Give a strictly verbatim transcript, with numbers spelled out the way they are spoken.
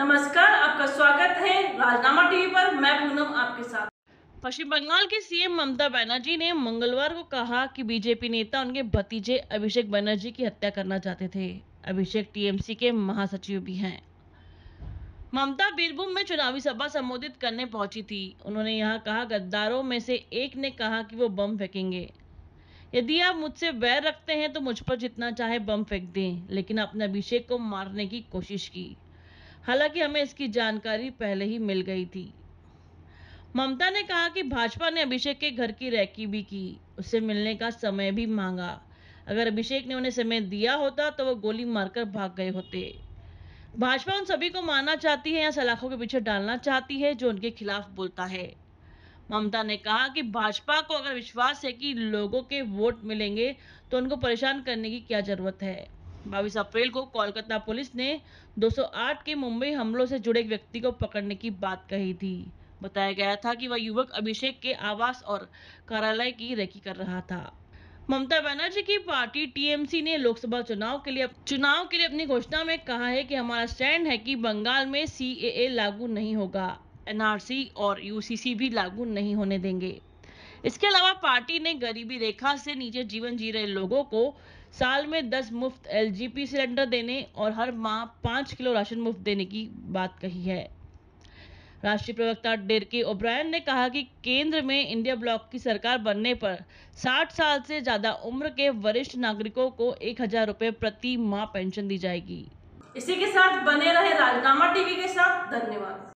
नमस्कार, आपका स्वागत है राजनामा टीवी पर। मैं पूनम आपके साथ। पश्चिम बंगाल की सीएम ममता बनर्जी ने मंगलवार को कहा कि बीजेपी नेता उनके भतीजे अभिषेक बनर्जी की हत्या करना चाहते थे। अभिषेक टीएमसी के महासचिव भी हैं। ममता बीरभूम में चुनावी सभा संबोधित करने पहुंची थी। उन्होंने यहां कहा, गद्दारों में से एक ने कहा कि वो बम फेंकेंगे। यदि आप मुझसे बैर रखते हैं तो मुझ पर जितना चाहे बम फेंक दें, लेकिन आपने अभिषेक को मारने की कोशिश की। हालांकि हमें इसकी जानकारी पहले ही मिल गई थी। ममता ने कहा कि भाजपा ने अभिषेक के घर की रैकी भी की, उससे मिलने का समय भी मांगा। अगर अभिषेक ने उन्हें समय दिया होता तो वो गोली मारकर भाग गए होते। भाजपा उन सभी को मारना चाहती है या सलाखों के पीछे डालना चाहती है जो उनके खिलाफ बोलता है। ममता ने कहा कि भाजपा को अगर विश्वास है कि लोगों के वोट मिलेंगे तो उनको परेशान करने की क्या जरूरत है। बाईस अप्रैल को कोलकाता पुलिस ने दो सौ आठ के मुंबई हमलों से जुड़े एक व्यक्ति को पकड़ने की बात कही थी। बताया गया था कि वह युवक अभिषेक के आवास और कार्यालय की रेकी कर रहा था। ममता बनर्जी की पार्टी टीएमसी ने लोकसभा चुनाव के लिए चुनाव के लिए अपनी घोषणा में कहा है कि हमारा स्टैंड है कि बंगाल में सीएए लागू नहीं होगा, एनआरसी और यूसीसी भी लागू नहीं होने देंगे। इसके अलावा पार्टी ने गरीबी रेखा से नीचे जीवन जी रहे लोगों को साल में दस मुफ्त एलजीपी सिलेंडर देने और हर माह पाँच किलो राशन मुफ्त देने की बात कही है। राष्ट्रीय प्रवक्ता डेरके ओब्रायन ने कहा कि केंद्र में इंडिया ब्लॉक की सरकार बनने पर साठ साल से ज्यादा उम्र के वरिष्ठ नागरिकों को एक हजार रुपए प्रति माह पेंशन दी जाएगी। इसी के साथ बने रहे राजनामा टीवी के साथ। धन्यवाद।